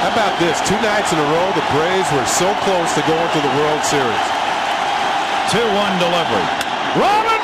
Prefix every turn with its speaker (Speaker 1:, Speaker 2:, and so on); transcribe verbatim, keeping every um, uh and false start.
Speaker 1: How about this? Two nights in a row, the Braves were so close to going to the World Series.
Speaker 2: two one delivery. Robert